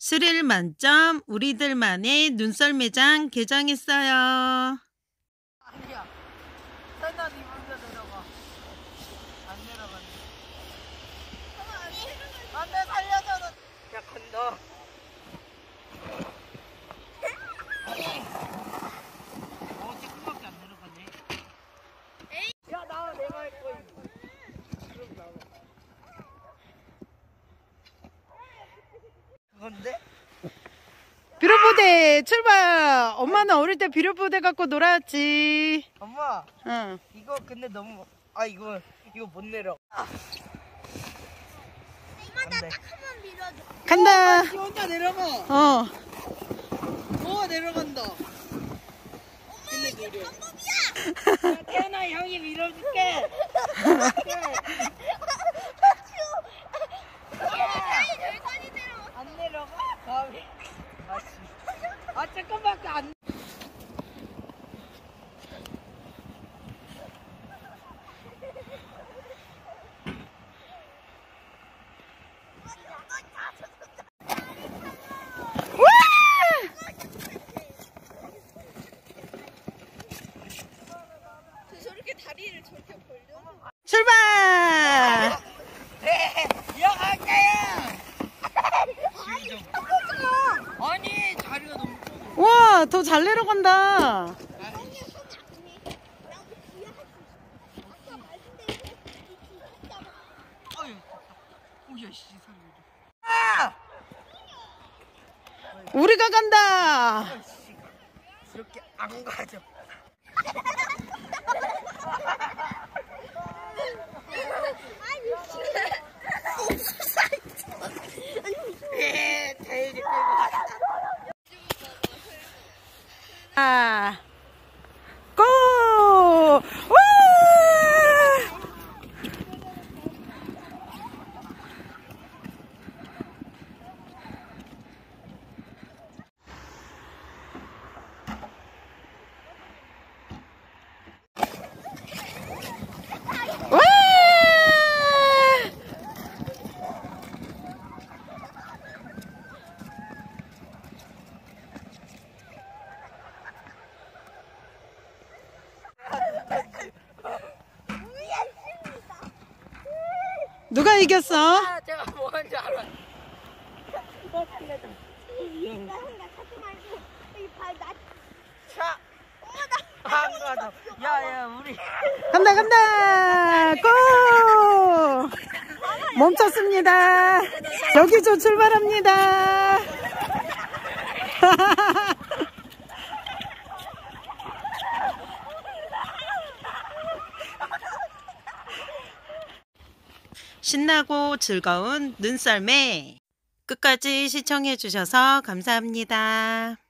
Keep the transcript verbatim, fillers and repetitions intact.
스릴 만점 우리들만의 눈썰 매장 개장했어요. 아니야. 설날 이 먼저 내려가. 안 내려가네. 안 돼, 살려줘. 너. 야, 건너. 어, 조금밖에 안 내려가네. 야, 나와. 내가 할 거야. 그럼 나와. 그건데? 비료포대 출발. 엄마는 어릴 때 비료포대 갖고 놀았지. 엄마. 응. 이거 근데 너무 아 이거 이거 못 내려. 아. 엄마 나 딱 한 번 밀어줘. 간다. 어, 혼자 내려가. 어. 어 내려간다. 엄마 이게 방법이야. 야, 태연아 형이 밀어줄게. 안 내려가? 가위. 아씨. 아 잠깐밖에 안. 저렇게 다리를 저렇게 벌려. 출발. 네. 이어갈게요. 아니 자리가 너무 좁아. 와, 더 잘 내려간다. 아유. 오야 씨 살려줘. 아! 우리가 간다. 아이씨. 이렇게 안 가죠. 예, 대리 끌고 갔다. 아, 고! 와! 와! 누가 이겼어? 아, 제가 뭔지 알아. 어, 살려줘. 나 혼자 찾지 말고 이발 나. 차. 안 가도. 야, 야, 우리. 간다 간다. 고! 멈췄습니다. 여기서 출발합니다. 신나고 즐거운 눈썰매 끝까지 시청해 주셔서 감사합니다.